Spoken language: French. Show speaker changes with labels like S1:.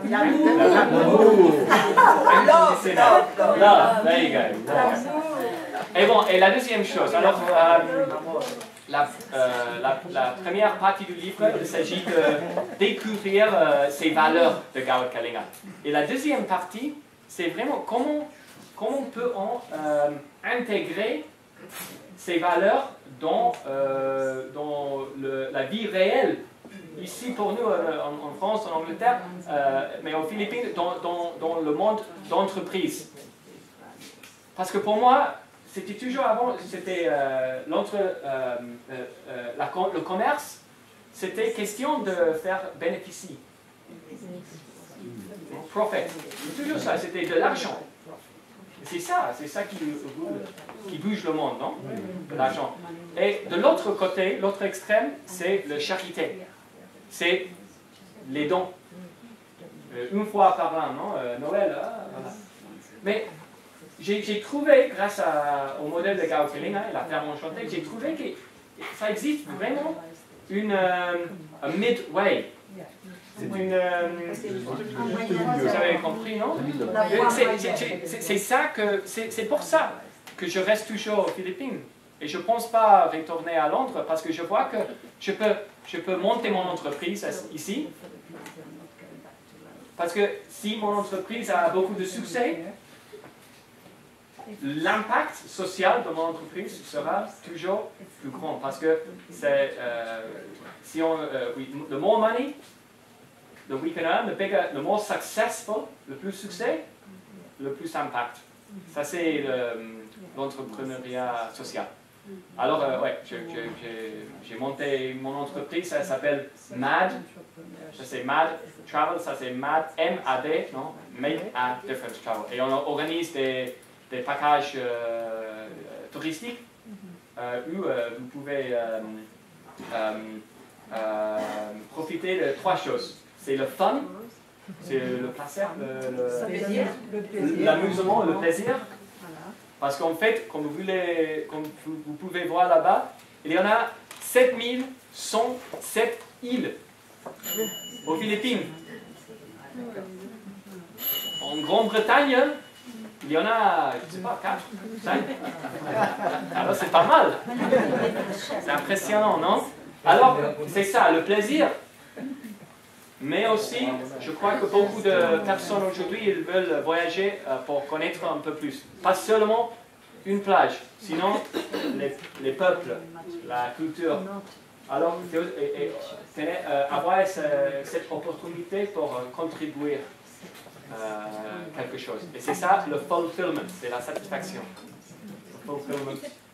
S1: Inconditionnel. Love, there you go. Et bon, et la deuxième chose, alors, la première partie du livre, il s'agit de découvrir ces valeurs de Gerd Kellinger. Et la deuxième partie, c'est vraiment comment peut-on intégrer ces valeurs dans la vie réelle, ici pour nous en France, en Angleterre, mais aux Philippines, dans le monde d'entreprise. Parce que pour moi, c'était toujours avant, c'était le commerce, c'était question de faire bénéficier. Profit. C'est toujours ça, c'était de l'argent. C'est ça qui bouge le monde, non? L'argent. Et de l'autre côté, l'autre extrême, c'est la charité. C'est les dons. Une fois par an, non? Noël, voilà. Mais j'ai trouvé, grâce au modèle de Gerd Kellinger et la ferme enchantée, j'ai trouvé que ça existe vraiment un midway. C'est une... vous avez compris, non? C'est pour ça que je reste toujours aux Philippines. Et je ne pense pas retourner à Londres parce que je vois que je peux monter mon entreprise ici. Parce que si mon entreprise a beaucoup de succès, l'impact social de mon entreprise sera toujours plus grand. Parce que c'est, si on, the more money that we can earn, the more successful, le plus succès, le plus impact. Ça c'est l'entrepreneuriat social. Alors, ouais, j'ai monté mon entreprise, ça s'appelle MAD. Ça c'est MAD Travel, ça c'est MAD, M-A-D, non? Make a Difference Travel. Et on organise des packages touristiques où vous pouvez profiter de trois choses. C'est le fun, c'est le plaisir, l'amusement, le plaisir. Parce qu'en fait, comme vous pouvez voir là-bas, il y en a 7107 îles aux Philippines. En Grande-Bretagne, il y en a, je ne sais pas, 4, 5. Alors c'est pas mal. C'est impressionnant, non? Alors, c'est ça, le plaisir. Mais aussi, je crois que beaucoup de personnes aujourd'hui, ils veulent voyager pour connaître un peu plus. Pas seulement une plage, sinon les peuples, la culture. Alors, avoir cette opportunité pour contribuer quelque chose. Et c'est ça, le fulfillment, c'est la satisfaction. Le fulfillment